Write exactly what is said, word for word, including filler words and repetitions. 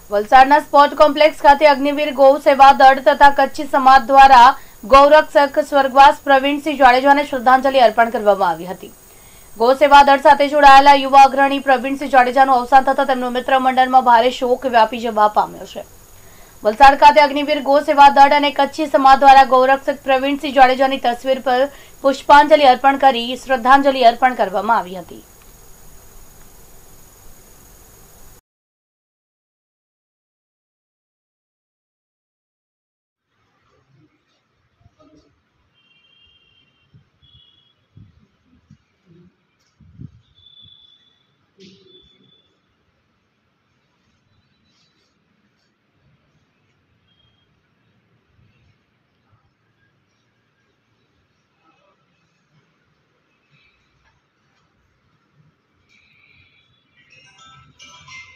વલસાડના sport complex ખાતે અગ્નિવીર ગૌ સેવા દળ તથા કચ્છી સમાજ દ્વારા ગૌરક્ષક સ્વર્ગવાસ પ્રવીણસિંહ જાડેજાને શ્રદ્ધાંજલિ અર્પણ કરવામાં આવી હતી। ગૌ સેવા દળ સાથે જોડાયેલા યુવા અગ્રણી પ્રવીણસિંહ જાડેજાનું અવસાન થતાં તેમનું મિત્ર મંડળમાં ભારે શોક વ્યાપી જવા પામ્યો છે। વલસાડ ખાતે અગ્નિવીર ગૌ સેવા દળ અને કચ્છી સમાજ દ્વારા ગૌરક્ષક પ્રવીણસિંહ જાડેજાની તસવીર પર પુષ્પાંજલિ અર્પણ કરી શ્રદ્ધાંજલિ અર્પણ કરવામાં આવી હતી।